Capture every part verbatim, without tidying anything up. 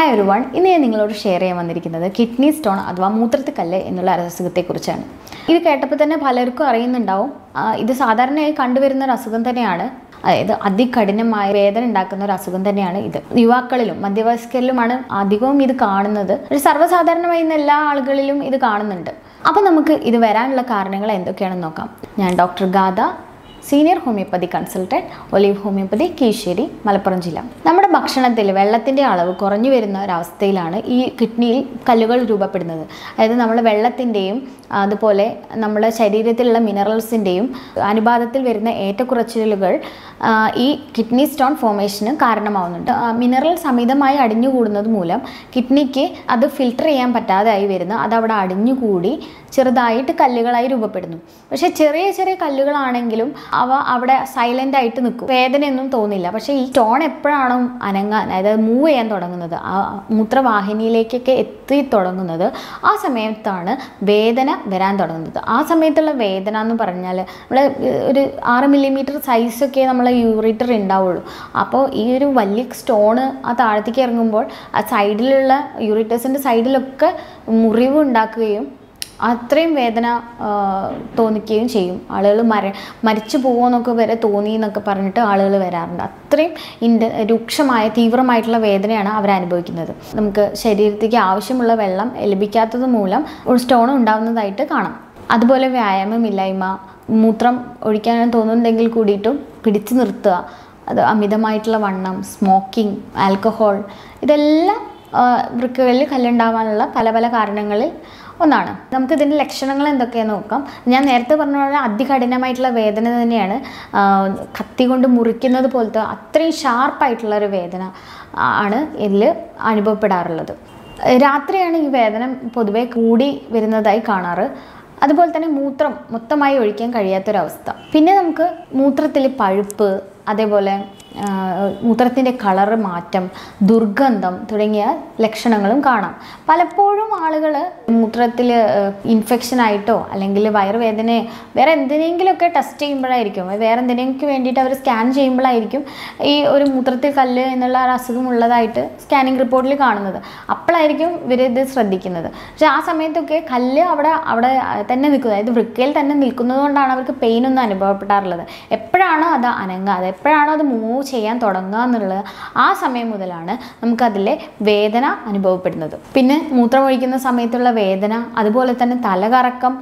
Hi everyone, ഇന്ന് ഞാൻ നിങ്ങളോട് ഷെയർ ചെയ്യാൻ വന്നിരിക്കുന്നത് കിഡ്നി സ്റ്റോൺ അഥവാ മൂത്രത്തിക്കല്ല് എന്നുള്ള അസുഖത്തെക്കുറിച്ചാണ്. ഇത് കേട്ടപ്പോൾ തന്നെ പലർക്കും അറിയുന്നുണ്ടാവും. ഇത് സാധാരണയായി കണ്ടുവരുന്ന ഒരു അസുഖം തന്നെയാണ്. അതായത് അതികഠിനമായ വേദന ഉണ്ടാക്കുന്ന ഒരു അസുഖം തന്നെയാണ് ഇത്. യുവാക്കളിലും മധ്യവയസ്കരിലുമാണ് അധികവും ഇത് കാണുന്നത്. ഒരു സർവ്വസാധാരണമായി ഇന്ന് എല്ലാ ആളുകളിലും ഇത് കാണുന്നുണ്ട്. അപ്പം നമുക്ക് ഇത് വരാനുള്ള കാരണങ്ങൾ എന്തൊക്കെയാണെന്ന് നോക്കാം. ഞാൻ doctor Gatha, senior homoeopathy consultant, olive homoeopathy, Keezhissery, Malappuram ജില്ല. നമ്മുടെ ഭക്ഷണത്തിൽ വെള്ളത്തിൻ്റെ അളവ് കുറഞ്ഞു വരുന്ന ഒരവസ്ഥയിലാണ് ഈ കിഡ്നിയിൽ കല്ലുകൾ രൂപപ്പെടുന്നത്. അതായത് നമ്മൾ വെള്ളത്തിൻ്റെയും അതുപോലെ നമ്മുടെ ശരീരത്തിലുള്ള മിനറൽസിൻ്റെയും അനുപാതത്തിൽ വരുന്ന ഏറ്റക്കുറച്ചിലുകൾ ഈ കിഡ്നി സ്റ്റോൺ ഫോർമേഷന് കാരണമാവുന്നുണ്ട്. മിനറൽസ് അമിതമായി അടിഞ്ഞുകൂടുന്നത് മൂലം കിഡ്നിക്ക് അത് ഫിൽട്ടർ ചെയ്യാൻ പറ്റാതായി വരുന്ന അതവിടെ അടിഞ്ഞുകൂടി ചെറുതായിട്ട് കല്ലുകളായി രൂപപ്പെടുന്നു. പക്ഷേ ചെറിയ ചെറിയ കല്ലുകളാണെങ്കിലും അവ അവിടെ സൈലൻ്റ് ആയിട്ട് നിൽക്കും, വേദനയൊന്നും തോന്നില്ല. പക്ഷേ ഈ സ്റ്റോൺ എപ്പോഴാണോ അനങ്ങാൻ, അതായത് മൂവ് ചെയ്യാൻ തുടങ്ങുന്നത്, ആ മൂത്രവാഹിനിയിലേക്കൊക്കെ എത്തി തുടങ്ങുന്നത്, ആ സമയത്താണ് വേദന വരാൻ തുടങ്ങുന്നത്. ആ സമയത്തുള്ള വേദന എന്ന് പറഞ്ഞാൽ നമ്മൾ ഒരു ആറ് മില്ലിമീറ്റർ സൈസൊക്കെ നമ്മളെ യൂറിറ്റർ ഉണ്ടാവുള്ളൂ. അപ്പോൾ ഈ ഒരു വലിയ സ്റ്റോണ് ആ താഴത്തേക്ക് ഇറങ്ങുമ്പോൾ ആ സൈഡിലുള്ള യൂറിറ്റേഴ്സിൻ്റെ സൈഡിലൊക്കെ മുറിവ് ഉണ്ടാക്കുകയും അത്രയും വേദന തോന്നിക്കുകയും ചെയ്യും. ആളുകൾ മര മരിച്ചു പോകുമെന്നൊക്കെ വരെ തോന്നി എന്നൊക്കെ പറഞ്ഞിട്ട് ആളുകൾ വരാറുണ്ട്. അത്രയും ഇൻഡ രൂക്ഷമായ തീവ്രമായിട്ടുള്ള വേദനയാണ് അവരനുഭവിക്കുന്നത്. നമുക്ക് ശരീരത്തേക്ക് ആവശ്യമുള്ള വെള്ളം ലഭിക്കാത്തത് മൂലം ഒരു സ്റ്റോൺ ഉണ്ടാകുന്നതായിട്ട് കാണാം. അതുപോലെ വ്യായാമമില്ലായ്മ, മൂത്രം ഒഴിക്കാൻ തോന്നുന്നുണ്ടെങ്കിൽ കൂടിയിട്ടും പിടിച്ചു നിർത്തുക, അത് അമിതമായിട്ടുള്ള വണ്ണം, സ്മോക്കിംഗ്, ആൽക്കഹോൾ, ഇതെല്ലാം വൃക്കകളിൽ കല്ലുണ്ടാവാനുള്ള പല പല കാരണങ്ങളിൽ ഒന്നാണ്. നമുക്ക് ഇതിൻ്റെ ലക്ഷണങ്ങൾ എന്തൊക്കെയാണെന്ന് നോക്കാം. ഞാൻ നേരത്തെ പറഞ്ഞ പോലെ അതികഠിനമായിട്ടുള്ള വേദന തന്നെയാണ്. കത്തി കൊണ്ട് മുറിക്കുന്നത് പോലത്തെ അത്രയും ഷാർപ്പായിട്ടുള്ളൊരു വേദന ആണ് ഇതിൽ അനുഭവപ്പെടാറുള്ളത്. രാത്രിയാണ് ഈ വേദന പൊതുവെ കൂടി വരുന്നതായി കാണാറ്. അതുപോലെ തന്നെ മൂത്രം മൊത്തമായി ഒഴിക്കാൻ കഴിയാത്തൊരവസ്ഥ. പിന്നെ നമുക്ക് മൂത്രത്തിൽ പഴുപ്പ്, അതേപോലെ മൂത്രത്തിൻ്റെ കളറ് മാറ്റം, ദുർഗന്ധം തുടങ്ങിയ ലക്ഷണങ്ങളും കാണാം. പലപ്പോഴും ആളുകൾ മൂത്രത്തിൽ ഇൻഫെക്ഷനായിട്ടോ അല്ലെങ്കിൽ വയറുവേദനയോ വേറെ എന്തിനെങ്കിലുമൊക്കെ ടെസ്റ്റ് ചെയ്യുമ്പോഴായിരിക്കും, വേറെ എന്തിനെങ്കിലും വേണ്ടിയിട്ട് അവർ സ്കാൻ ചെയ്യുമ്പോഴായിരിക്കും ഈ ഒരു മൂത്രത്തിൽ കല്ല് എന്നുള്ള അസുഖം ഉള്ളതായിട്ട് സ്കാനിങ് റിപ്പോർട്ടിൽ കാണുന്നത്. അപ്പോഴായിരിക്കും ഇവർ ഇത് ശ്രദ്ധിക്കുന്നത്. പക്ഷേ ആ സമയത്തൊക്കെ കല്ല് അവിടെ അവിടെ തന്നെ നിൽക്കുന്നത്, അതായത് വൃക്കയിൽ തന്നെ നിൽക്കുന്നത് കൊണ്ടാണ് അവർക്ക് പെയിനൊന്നും അനുഭവപ്പെടാറുള്ളത്. എപ്പോഴാണോ അത് അനങ്ങാതെ, എപ്പോഴാണോ അത് മൂവ് ചെയ്യാൻ തുടങ്ങുക എന്നുള്ളത്, ആ സമയം മുതലാണ് നമുക്കതിലെ വേദന അനുഭവപ്പെടുന്നത്. പിന്നെ മൂത്രമൊഴിക്കുന്ന സമയത്തുള്ള വേദന, അതുപോലെ തന്നെ തലകറക്കം,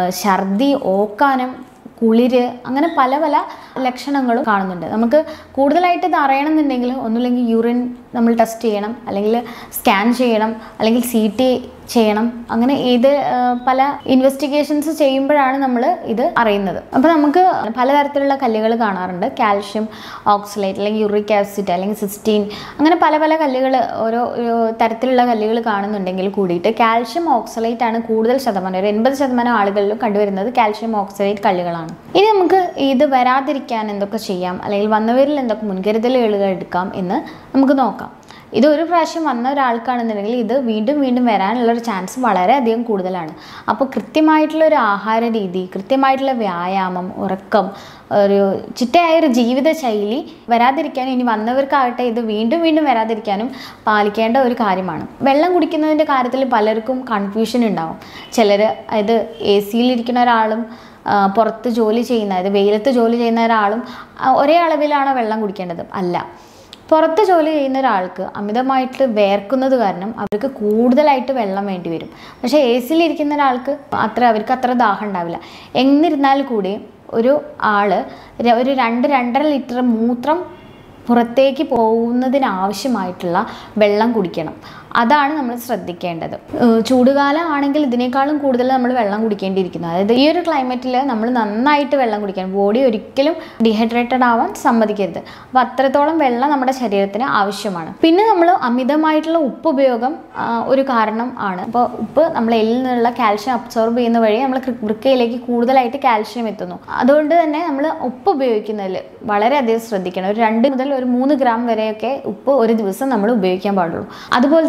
ഛർദി, ഓക്കാനം, കുളിര്, അങ്ങനെ പല പല ലക്ഷണങ്ങളും കാണുന്നുണ്ട്. നമുക്ക് കൂടുതലായിട്ട് ഇത് അറിയണമെന്നുണ്ടെങ്കിൽ ഒന്നുമില്ലെങ്കിൽ യൂറിൻ നമ്മൾ ടെസ്റ്റ് ചെയ്യണം, അല്ലെങ്കിൽ സ്കാൻ ചെയ്യണം, അല്ലെങ്കിൽ സി ടി ചെയ്യണം. അങ്ങനെ ഇത് പല ഇൻവെസ്റ്റിഗേഷൻസ് ചെയ്യുമ്പോഴാണ് നമ്മൾ ഇത് അറിയുന്നത്. അപ്പോൾ നമുക്ക് പലതരത്തിലുള്ള കല്ലുകൾ കാണാറുണ്ട്. കാൽഷ്യം ഓക്സലേറ്റ്, അല്ലെങ്കിൽ യൂറിക് ആസിഡ്, അല്ലെങ്കിൽ സിസ്റ്റീൻ, അങ്ങനെ പല പല കല്ലുകൾ, ഓരോ തരത്തിലുള്ള കല്ലുകൾ കാണുന്നുണ്ടെങ്കിൽ കൂടിയിട്ട് കാൽഷ്യം ഓക്സലേറ്റ് ആണ് കൂടുതൽ ശതമാനം, ഒരു എൺപത് ശതമാനം ആളുകളിലും കണ്ടുവരുന്നത് കാൽഷ്യം ഓക്സലേറ്റ് കല്ലുകളാണ്. ഇനി നമുക്ക് ഇത് വരാതിരിക്കാൻ എന്തൊക്കെ ചെയ്യാം, അല്ലെങ്കിൽ വന്നവരിൽ എന്തൊക്കെ മുൻകരുതലുകൾ എടുക്കാം എന്ന് നമുക്ക് നോക്കാം. ഇത് ഒരു പ്രാവശ്യം വന്ന ഒരാൾക്കാണെന്നുണ്ടെങ്കിൽ ഇത് വീണ്ടും വീണ്ടും വരാനുള്ളൊരു ചാൻസ് വളരെയധികം കൂടുതലാണ്. അപ്പോൾ കൃത്യമായിട്ടുള്ളൊരു ആഹാര രീതി, കൃത്യമായിട്ടുള്ള വ്യായാമം, ഉറക്കം, ഒരു ചിട്ടയായൊരു ജീവിതശൈലി വരാതിരിക്കാനും ഇനി വന്നവർക്കാകട്ടെ ഇത് വീണ്ടും വീണ്ടും വരാതിരിക്കാനും പാലിക്കേണ്ട ഒരു കാര്യമാണ്. വെള്ളം കുടിക്കുന്നതിൻ്റെ കാര്യത്തിൽ പലർക്കും കൺഫ്യൂഷൻ ഉണ്ടാവും. ചിലർ അതായത് എ സിയിലിരിക്കുന്ന ഒരാളും പുറത്ത് ജോലി ചെയ്യുന്ന, അതായത് വെയിലത്ത് ജോലി ചെയ്യുന്ന ഒരാളും ഒരേ അളവിലാണോ വെള്ളം കുടിക്കേണ്ടത്? അല്ല. പുറത്ത് ജോലി ചെയ്യുന്ന ഒരാൾക്ക് അമിതമായിട്ട് വേർക്കുന്നത് കാരണം അവർക്ക് കൂടുതലായിട്ട് വെള്ളം വേണ്ടി വരും. പക്ഷേ എ സിയിലിരിക്കുന്ന ഒരാൾക്ക് അത്ര അവർക്ക് അത്ര ദാഹം ഉണ്ടാവില്ല. എന്നിരുന്നാൽ കൂടി ഒരു ആൾ ഒരു രണ്ട് രണ്ടര ലിറ്റർ മൂത്രം പുറത്തേക്ക് പോകുന്നതിനാവശ്യമായിട്ടുള്ള വെള്ളം കുടിക്കണം. അതാണ് നമ്മൾ ശ്രദ്ധിക്കേണ്ടത്. ചൂടുകാലം ആണെങ്കിൽ ഇതിനേക്കാളും കൂടുതൽ നമ്മൾ വെള്ളം കുടിക്കേണ്ടിയിരിക്കുന്നു. അതായത് ഈ ഒരു ക്ലൈമറ്റിൽ നമ്മൾ നന്നായിട്ട് വെള്ളം കുടിക്കണം. ബോഡി ഒരിക്കലും ഡീഹൈഡ്രേറ്റഡ് ആവാൻ സമ്മതിക്കരുത്. അപ്പോൾ അത്രത്തോളം വെള്ളം നമ്മുടെ ശരീരത്തിന് ആവശ്യമാണ്. പിന്നെ നമ്മൾ അമിതമായിട്ടുള്ള ഉപ്പ് ഉപയോഗം ഒരു കാരണം ആണ്. അപ്പോൾ ഉപ്പ് നമ്മൾ എല്ലിൽ നിന്നുള്ള കാൽഷ്യം അബ്സോർബ് ചെയ്യുന്ന വഴി നമ്മൾ വൃക്കയിലേക്ക് കൂടുതലായിട്ട് കാൽഷ്യം എത്തുന്നു. അതുകൊണ്ട് തന്നെ നമ്മൾ ഉപ്പ് ഉപയോഗിക്കുന്നതിൽ വളരെയധികം ശ്രദ്ധിക്കണം. ഒരു രണ്ട് മുതൽ ഒരു മൂന്ന് ഗ്രാം വരെയൊക്കെ ഉപ്പ് ഒരു ദിവസം നമ്മൾ ഉപയോഗിക്കാൻ പാടുള്ളൂ. അതുപോലെ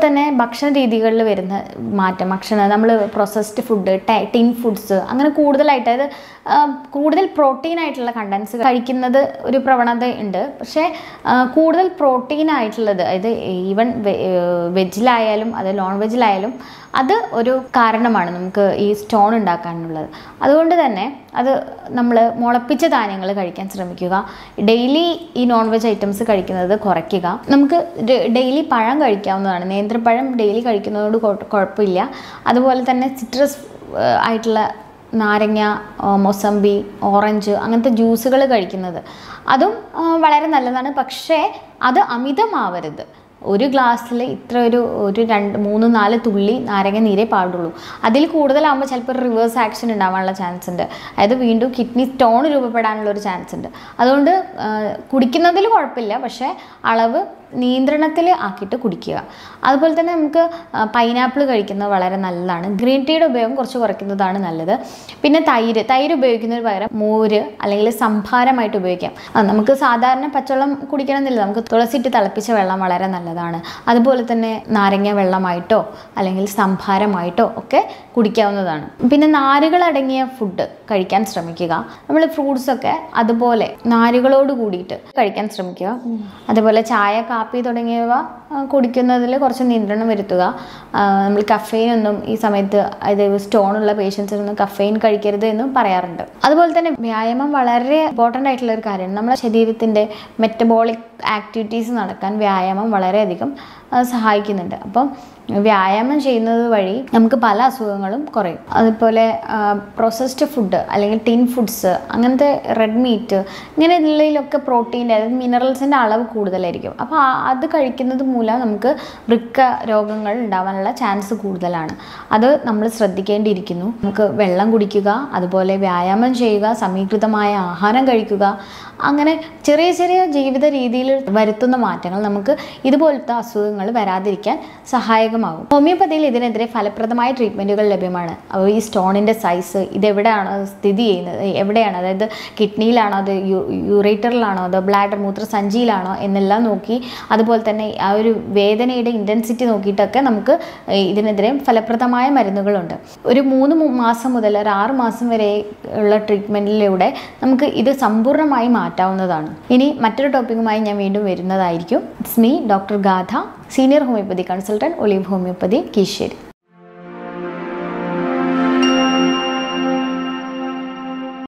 തന്നെ ഭക്ഷണ രീതികളിൽ വരുന്ന മാറ്റം, ഭക്ഷണം നമ്മൾ പ്രോസസ്ഡ് ഫുഡ്, ടിൻ ഫുഡ്സ് അങ്ങനെ കൂടുതലായിട്ട്, അതായത് കൂടുതൽ പ്രോട്ടീൻ ആയിട്ടുള്ള കണ്ടൻസ് കഴിക്കുന്നത് ഒരു പ്രവണത ഉണ്ട്. പക്ഷേ കൂടുതൽ പ്രോട്ടീൻ ആയിട്ടുള്ളത്, അതായത് ഈവൻ വെജിലായാലും അത് നോൺ വെജിലായാലും അത് ഒരു കാരണമാണ് നമുക്ക് ഈ സ്റ്റോൺ ഉണ്ടാക്കാനുള്ളത്. അതുകൊണ്ട് തന്നെ അത് നമ്മൾ മുളപ്പിച്ച ധാന്യങ്ങൾ കഴിക്കാൻ ശ്രമിക്കുക. ഡെയിലി ഈ നോൺ വെജ് ഐറ്റംസ് കഴിക്കുന്നത് കുറയ്ക്കുക. നമുക്ക് ഡെയിലി പഴം കഴിക്കാവുന്നതാണ്. നേന്ത്രപ്പഴം ഡെയിലി കഴിക്കുന്നതോട് കുഴപ്പമില്ല. അതുപോലെ തന്നെ സിട്രസ് ആയിട്ടുള്ള നാരങ്ങ, മൊസമ്പി, ഓറഞ്ച് അങ്ങനത്തെ ജ്യൂസുകൾ കഴിക്കുന്നത് അതും വളരെ നല്ലതാണ്. പക്ഷേ അത് അമിതമാവരുത്. ഒരു ഗ്ലാസ്സിൽ ഇത്ര ഒരു ഒരു രണ്ട് മൂന്ന് നാല് തുള്ളി നാരങ്ങ നീരേ പാടുള്ളൂ. അതിൽ കൂടുതലാകുമ്പോൾ ചിലപ്പോൾ റിവേഴ്സ് ആക്ഷൻ ഉണ്ടാവാനുള്ള ചാൻസ് ഉണ്ട്. അതായത് വീണ്ടും കിഡ്നി സ്റ്റോൺ രൂപപ്പെടാനുള്ള ഒരു ചാൻസ് ഉണ്ട്. അതുകൊണ്ട് കുടിക്കുന്നതിൽ കുഴപ്പമില്ല, പക്ഷേ അളവ് നിയന്ത്രണത്തിൽ ആക്കിയിട്ട് കുടിക്കുക. അതുപോലെ തന്നെ നമുക്ക് പൈനാപ്പിൾ കഴിക്കുന്നത് വളരെ നല്ലതാണ്. ഗ്രീൻ ടീയുടെ ഉപയോഗം കുറച്ച് കുറയ്ക്കുന്നതാണ് നല്ലത്. പിന്നെ തൈര് തൈര് ഉപയോഗിക്കുന്നതിന് പകരം മോര് അല്ലെങ്കിൽ സംഭാരമായിട്ട് ഉപയോഗിക്കാം. നമുക്ക് സാധാരണ പച്ചവെള്ളം കുടിക്കണമെന്നില്ല, നമുക്ക് തുളസിയിട്ട് തിളപ്പിച്ച വെള്ളം വളരെ നല്ലതാണ്. അതുപോലെ തന്നെ നാരങ്ങ വെള്ളമായിട്ടോ അല്ലെങ്കിൽ സംഭാരമായിട്ടോ ഒക്കെ കുടിക്കാവുന്നതാണ്. പിന്നെ നാരുകൾ അടങ്ങിയ ഫുഡ് കഴിക്കാൻ ശ്രമിക്കുക. നമ്മൾ ഫ്രൂട്ട്സൊക്കെ അതുപോലെ നാരുകളോട് കൂടിയിട്ട് കഴിക്കാൻ ശ്രമിക്കുക. അതുപോലെ ചായ, കാപ്പി തുടങ്ങിയവ കുടിക്കുന്നതിൽ കുറച്ച് നിയന്ത്രണം വരുത്തുക. നമ്മൾ കഫെയിനൊന്നും ഈ സമയത്ത്, അതായത് സ്റ്റോണുള്ള പേഷ്യൻസിനൊന്നും കഫെയിൻ കഴിക്കരുത് എന്നും പറയാറുണ്ട്. അതുപോലെ തന്നെ വ്യായാമം വളരെ ഇമ്പോർട്ടൻ്റ് ആയിട്ടുള്ള ഒരു കാര്യമാണ്. നമ്മുടെ ശരീരത്തിൻ്റെ മെറ്റബോളിക് ആക്ടിവിറ്റീസ് നടക്കാൻ വ്യായാമം വളരെയധികം സഹായിക്കുന്നുണ്ട്. അപ്പം വ്യായാമം ചെയ്യുന്നത് വഴി നമുക്ക് പല അസുഖങ്ങളും കുറയും. അതുപോലെ പ്രോസസ്ഡ് ഫുഡ് അല്ലെങ്കിൽ ടിൻ ഫുഡ്സ്, അങ്ങനത്തെ റെഡ് മീറ്റ്, ഇങ്ങനെ ഉള്ളതിലൊക്കെ പ്രോട്ടീൻ്റെ, അതായത് മിനറൽസിൻ്റെ അളവ് കൂടുതലായിരിക്കും. അപ്പോൾ അത് കഴിക്കുന്നത് മൂലം നമുക്ക് വൃക്ക രോഗങ്ങൾ ഉണ്ടാവാനുള്ള ചാൻസ് കൂടുതലാണ്. അത് നമ്മൾ ശ്രദ്ധിക്കേണ്ടിയിരിക്കുന്നു. നമുക്ക് വെള്ളം കുടിക്കുക, അതുപോലെ വ്യായാമം ചെയ്യുക, സമീകൃതമായ ആഹാരം കഴിക്കുക. അങ്ങനെ ചെറിയ ചെറിയ ജീവിത രീതിയിൽ വരുത്തുന്ന മാറ്റങ്ങൾ നമുക്ക് ഇതുപോലത്തെ അസുഖങ്ങൾ വരാതിരിക്കാൻ സഹായകമാകും. ഹോമിയോപ്പതിയിൽ ഇതിനെതിരെ ഫലപ്രദമായ ട്രീറ്റ്മെൻറ്റുകൾ ലഭ്യമാണ്. അപ്പോൾ ഈ സ്റ്റോണിൻ്റെ സൈസ്, ഇതെവിടെയാണോ സ്ഥിതി ചെയ്യുന്നത്, എവിടെയാണ്, അതായത് കിഡ്നിയിലാണോ, അത് യു യൂറേറ്ററിലാണോ, അതോ ബ്ലാഡർ മൂത്രസഞ്ചിയിലാണോ എന്നെല്ലാം നോക്കി, അതുപോലെ തന്നെ ആ ഒരു വേദനയുടെ ഇൻറ്റൻസിറ്റി നോക്കിയിട്ടൊക്കെ നമുക്ക് ഇതിനെതിരെ ഫലപ്രദമായ മരുന്നുകളുണ്ട്. ഒരു മൂന്ന് മാസം മുതൽ ഒരു ആറ് മാസം വരെ ഉള്ള ട്രീറ്റ്മെൻറ്റിലൂടെ നമുക്ക് ഇത് സമ്പൂർണ്ണമായി മാറ്റാവുന്നതാണ്. ഇനി മറ്റൊരു ടോപ്പിക്കുമായി ഞാൻ വീണ്ടും വരുന്നതായിരിക്കും. It's me doctor Gatha, senior homoeopathy consultant, olive homoeopathy, Kizhisseri.